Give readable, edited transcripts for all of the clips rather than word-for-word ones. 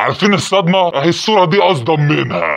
عارفين الصدمه؟ اهي الصوره دي اصدم منها.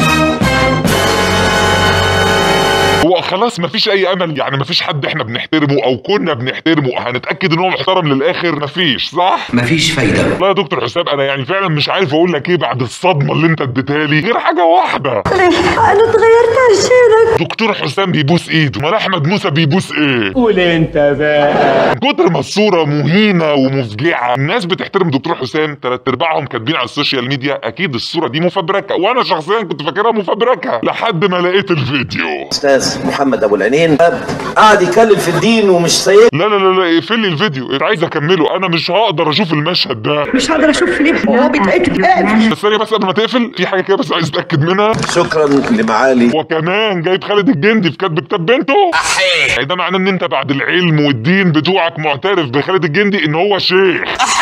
هو خلاص مفيش اي امل، يعني مفيش حد احنا بنحترمه او كنا بنحترمه هنتاكد ان هو محترم للاخر؟ مفيش، صح؟ مفيش فايده. والله يا دكتور حسام انا يعني فعلا مش عارف اقول لك ايه بعد الصدمه اللي انت اديتها لي غير حاجه واحده. انا اتغيرت عشانك. دكتور حسام بيبوس ايده، امال احمد موسى بيبوس ايه؟ قول انت بقى. من كتر ما الصوره مهينه ومفجعه الناس بتحترم دكتور حسام، 3/4 كاتبين على السوشيال ميديا اكيد الصوره دي مفبركه، وانا شخصيا كنت فاكرها مفبركه لحد ما لقيت الفيديو. استاذ محمد ابو العينين قاعد يتكلم في الدين ومش سيد. لا لا لا لا اقفل لي الفيديو، انت عايز اكمله؟ انا مش هقدر اشوف المشهد ده. مش هقدر اشوف فيليب وهو بيتقتل. بس ثانيه بس قبل ما تقفل في حاجه كده بس عايز اتاكد منها. شكرا لمعالي. وكمان جايب خالد الجندي في كاتب كتاب بنته. يعني ده معناه ان انت بعد العلم والدين بتوعك معترف بخالد الجندي ان هو شيخ.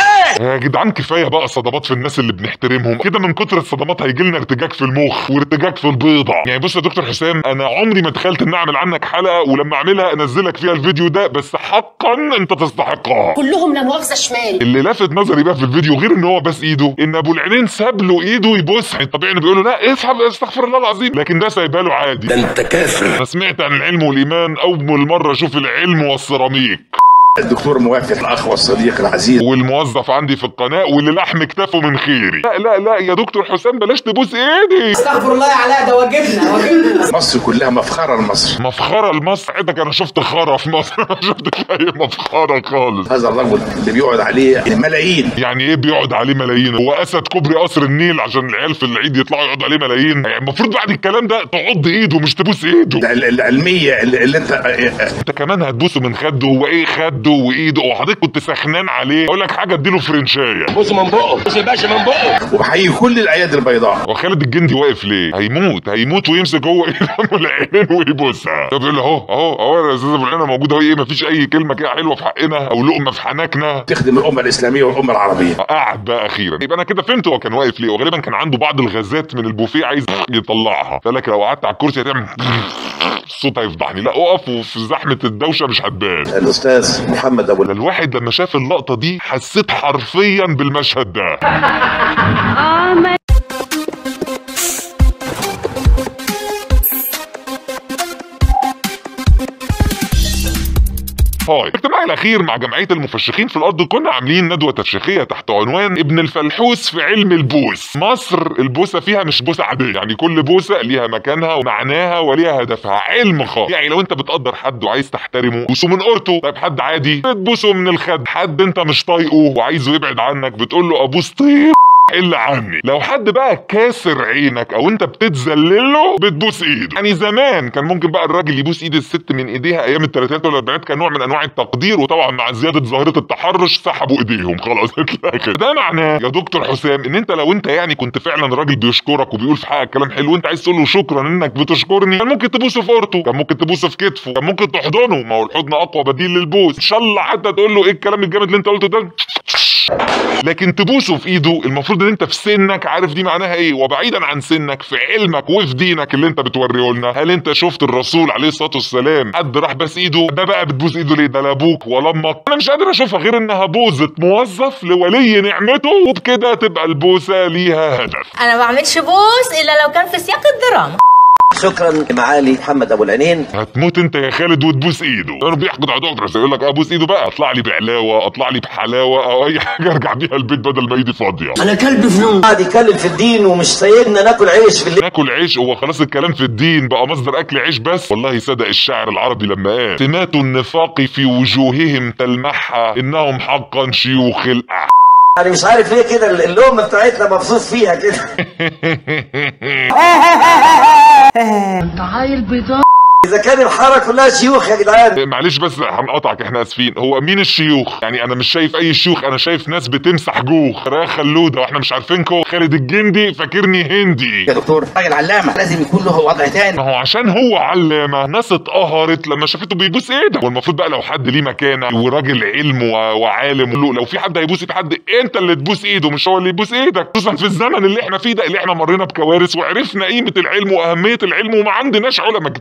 يا جدعان كفايه بقى صدمات في الناس اللي بنحترمهم كده، من كتر الصدمات هيجي لنا ارتجاج في المخ وارتجاج في البيضه. يعني بص يا دكتور حسام انا عمري ما تخيلت ان اعمل عنك حلقه ولما اعملها انزلك فيها الفيديو ده، بس حقا انت تستحقها. كلهم لا مؤاخذه شمال. اللي لافت نظري بقى في الفيديو غير ان هو بس ايده، ان ابو العينين ساب له ايده يبوسها. يعني طبيعي بيقول له لا اسحب استغفر الله العظيم، لكن ده سايبها له عادي. ده انت كافر. انا سمعت عن العلم والايمان اول مره اشوف العلم والسيراميك. الدكتور موافق الاخ والصديق العزيز والموظف عندي في القناه واللي لحم كتافه من خيري. لا لا لا يا دكتور حسام بلاش تبوس ايدي. استغفر الله يا علاء، ده واجبنا. مصر كلها مفخره لمصر. مفخره لمصر؟ عندك انا شفت خرا في مصر ما شفتش اي مفخره خالص. هذا الرجل اللي بيقعد عليه ملايين. يعني ايه بيقعد عليه ملايين؟ هو اسد كوبري قصر النيل عشان العيال في العيد يطلعوا يقعدوا عليه ملايين؟ يعني المفروض بعد الكلام ده تعض ايده مش تبوس ايده. العلميه اللي انت كمان هتبوسه من خده وايه خده وايده. وحضرتك كنت سخنان عليه، اقول لك حاجه اديله فرنشايه. بص من بقه، بص يا باشا من بقه. وبحيي كل الايادي البيضاء. وخالد الجندي واقف ليه؟ هيموت ويمسك هو ايده العينين ويبوسها. طب يقول له اهو يا استاذ ابو العينه موجود اهو، ايه مفيش اي كلمه كده حلوه في حقنا او لقمه في حنكنا تخدم الامه الاسلاميه والامه العربيه. قعد بقى اخيرا. يبقى انا كده فهمت هو كان واقف ليه، وغالبا كان عنده بعض الغازات من البوفيه عايز يطلعها، فقال لك لو قعدت على الكرسي هتعمل الصوت هيفضحني. لا اقف وفي زحمه الدوشه مش هتبان. الاستاذ محمد ابو العينين الواحد لما شاف اللقطه دي حسيت حرفيا بالمشهد ده. هاي اجتماعي الاخير مع جمعيه المفشخين في الارض كنا عاملين ندوه ترشيخيه تحت عنوان ابن الفلحوس في علم البوس. مصر البوسه فيها مش بوسه عاديه، يعني كل بوسه ليها مكانها ومعناها وليها هدفها، علم خاص. يعني لو انت بتقدر حد وعايز تحترمه بوسه من قرته. طيب حد عادي بتبوسه من الخد. حد انت مش طايقه وعايزه يبعد عنك بتقول له ابوس طيب الا عني. لو حد بقى كاسر عينك او انت بتتذلله بتبوس ايده. يعني زمان كان ممكن بقى الراجل يبوس ايد الست من ايديها ايام الثلاثينات والاربعينات، كان نوع من انواع التقدير، وطبعا مع زياده ظاهره التحرش سحبوا ايديهم خلاص اتلاقى. ده معناه يا دكتور حسام ان انت لو انت يعني كنت فعلا راجل بيشكرك وبيقول في حقك كلام حلو وانت عايز تقول له شكرا انك بتشكرني، كان ممكن تبوسه في قرته، كان ممكن تبوسه في كتفه، كان ممكن تحضنه، ما هو الحضن اقوى بديل للبوس. ان شاء الله حتى تقول له ايه الكلام الجامد اللي انت قلته ده، لكن تبوسه في ايده المفروض ان انت في سنك عارف دي معناها ايه، وبعيدا عن سنك في علمك وفي دينك اللي انت بتوريه لنا. هل انت شفت الرسول عليه الصلاه والسلام حد راح بس ايده؟ ده بقى بتبوس ايده ليه؟ ده لا ابوك ولا امك. انا مش قادر اشوفها غير انها بوزه موظف لولي نعمته، وبكده تبقى البوسه ليها هدف. انا ما بعملش بوس الا لو كان في سياق الدراما. شكرا لمعالي محمد ابو العينين. هتموت انت يا خالد وتبوس ايده. انا بيحقد على دكتور يقول لك ابوس ايده بقى اطلع لي بعلاوه، اطلع لي بحلاوه او اي حاجه ارجع بيها البيت بدل ما ايدي فاضيه. انا كلب فنون قاعد يتكلم في الدين ومش سايبنا ناكل عيش في الليل. ناكل عيش؟ هو خلاص الكلام في الدين بقى مصدر اكل عيش بس؟ والله صدق الشاعر العربي لما قال سمات النفاق في وجوههم تلمحها انهم حقا شيوخ الأح. انا مش عارف ليه كده اللقمه بتاعتنا مبسوط فيها كده. انت عيل بيضاء. اذا كان الحاره كلها شيوخ يا جدعان. معلش بس هنقطعك احنا اسفين. هو مين الشيوخ؟ يعني انا مش شايف اي شيوخ، انا شايف ناس بتمسح جوخ فراخ خلوده واحنا مش عارفينكم. خالد الجندي فاكرني هندي. يا دكتور راجل علامه لازم يكون له وضع تاني. ما هو عشان هو علامه ناس اتقهرت لما شافته بيبوس ايده. والمفروض بقى لو حد ليه مكانه وراجل علم وعالم لو في حد هيبوس ايد حد انت اللي تبوس ايده مش هو اللي يبوس ايدك، خصوصا في الزمن اللي احنا فيه ده اللي احنا مرينا بكوارث وعرفنا قيمه العلم واهميه العلم وما عندناش علماء كتير كلهم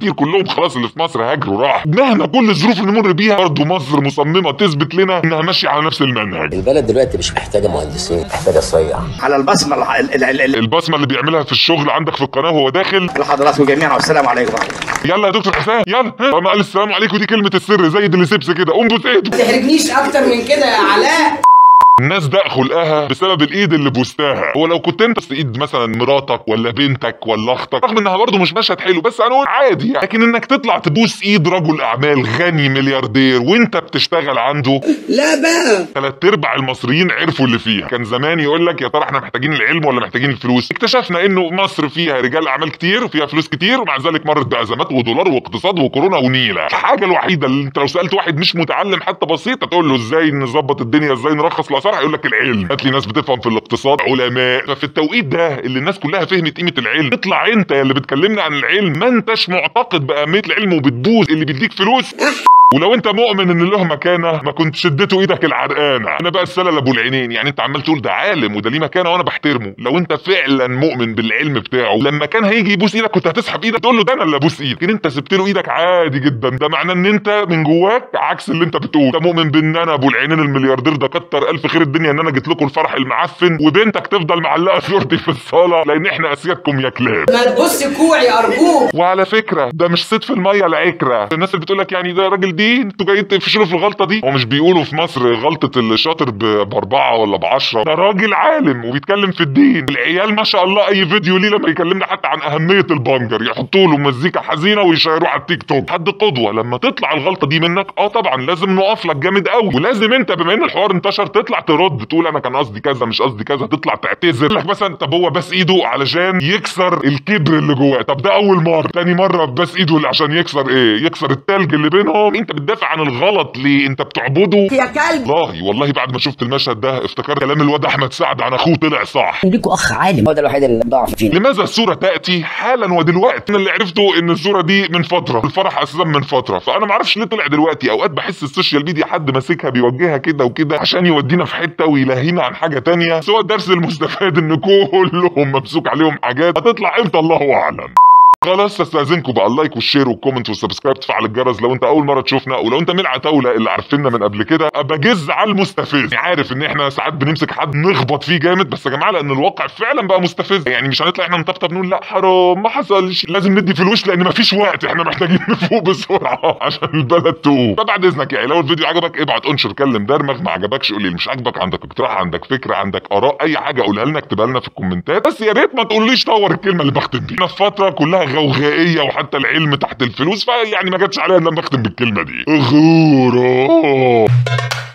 خلاص اللي في مصر هاجروا راح. مهما كل الظروف اللي نمر بيها برضه مصر مصممه تثبت لنا انها ماشيه على نفس المنهج. البلد دلوقتي مش محتاجه مهندسين، محتاجه صيع. على البصمه البصمه اللي بيعملها في الشغل عندك في القناه وهو داخل. لحضراتكم جميعا والسلام عليكم. يلا يا دكتور حسام يلا. طالما قال السلام عليكم دي كلمه السر زي ديليسيبس كده، قوم بوس ايده. ما تحرجنيش اكتر من كده يا علاء. الناس ده خلقها بسبب الايد اللي بوستها. هو لو كنت انت بس ايد مثلا مراتك ولا بنتك ولا اختك، رغم انها برضه مش مشهد حلو بس انا عادي يعني، لكن انك تطلع تبوس ايد رجل اعمال غني ملياردير وانت بتشتغل عنده، لا بقى 3/4 المصريين عرفوا اللي فيها. كان زمان يقول لك يا ترى احنا محتاجين العلم ولا محتاجين الفلوس؟ اكتشفنا انه مصر فيها رجال اعمال كتير وفيها فلوس كتير، ومع ذلك مرت بازمات ودولار واقتصاد وكورونا ونيله. الحاجه الوحيده اللي انت لو سالت واحد مش متعلم حتى بسيط تقول له ازاي نظبط الدنيا، ازاي نرخص الاسعار، هيقول لك العلم. هات لي ناس بتفهم في الاقتصاد، علماء. ففي التوقيت ده اللي الناس كلها فهمت قيمه العلم، تطلع انت اللي بتكلمنا عن العلم ما انتش معتقد باهميه العلم وبتبوظ اللي بيديك فلوس. ولو انت مؤمن ان له مكانه ما كنت شدته ايدك العرقانه. انا بقى السلل ابو العينين، يعني انت عمال تقول ده عالم وده ليه مكانه وانا بحترمه. لو انت فعلا مؤمن بالعلم بتاعه لما كان هيجي يبوس ايدك كنت هتسحب ايدك تقول له ده انا اللي ابوس ايدك، لكن انت سبت له ايدك عادي جدا. ده معناه ان انت من جواك عكس اللي انت بتقول. انت مؤمن بان انا ابو العينين الملياردير ده كتر الف خير الدنيا ان انا جيت لكم الفرح المعفن، وبنتك تفضل معلقه صورتي في الصاله لان احنا اسيادكم يا كلاب. ما تبص كوعي ارجوك. وعلى فكره ده مش صيد في الميه العكره. الناس اللي بتقول لك يعني ده راجل دين انتوا جايين تفشلوا في الغلطه دي. هو مش بيقولوا في مصر غلطه الشاطر ب4 ولا ب10؟ ده راجل عالم وبيتكلم في الدين. العيال ما شاء الله اي فيديو ليه لما يكلمنا حتى عن اهميه البنجر يحطوا له مزيكا حزينه ويشيروه على التيك توك. حد قدوه. لما تطلع الغلطه دي منك طبعا لازم نقف لك جامد قوي، ولازم انت بما ان الحوار انتشر تطلع ترد تقول انا كان قصدي كذا مش قصدي كذا، تطلع تعتذر لك مثلا. طب هو بس ايده علشان يكسر الكبر اللي جواه، طب ده اول مره. تاني مره بس ايده عشان يكسر ايه؟ يكسر التلج اللي بينهم. انت بتدافع عن الغلط ليه؟ انت بتعبده يا كلب. والله بعد ما شفت المشهد ده افتكرت كلام الواد احمد سعد عن اخوه طلع صح. ليكوا اخ عالم هو ده الوحيد اللي ضعف فينا. لماذا الصوره تاتي حالا ودلوقتي؟ انا اللي عرفته ان الصوره دي من فتره، الفرح اساسا من فتره، فانا ما اعرفش ليه طلع دلوقتي. اوقات بحس السوشيال ميديا حد ماسكها بيوجهها كده وكده عشان يودينا في حته ويلهينا عن حاجه تانية، سواء الدرس المستفاد ان كلهم ممسوك عليهم حاجات هتطلع امتى الله اعلم. خلاص استاذنكم بقى اللايك والشير والكومنت والسبسكرايب، تفعل الجرس لو انت اول مره تشوفنا، ولو انت من العتاوله اللي عارفيننا من قبل كده بجز على المستفز. عارف ان احنا ساعات بنمسك حد نخبط فيه جامد، بس يا جماعه لان الواقع فعلا بقى مستفز، يعني مش هنطلع احنا نطبطب نقول لا حرام ما حصلش، لازم ندي في الوش لان مفيش وقت، احنا محتاجين نفوق بسرعه عشان البلد تقوم. فبعد اذنك يعني لو الفيديو عجبك ابعت انشر كلم درمغ، ما عجبكش قول لي مش عاجبك، عندك اقتراح عندك فكره عندك اراء اي حاجه قولها لنا اكتبها لنا في الكومنتات، بس يا ريت ما تقوليش طور الكلمه اللي بختم بيها. احنا في فتره كلها غوغائيه وحتى العلم تحت الفلوس، فيعني ما جاتش عليا لما اختم بالكلمه دي. غورة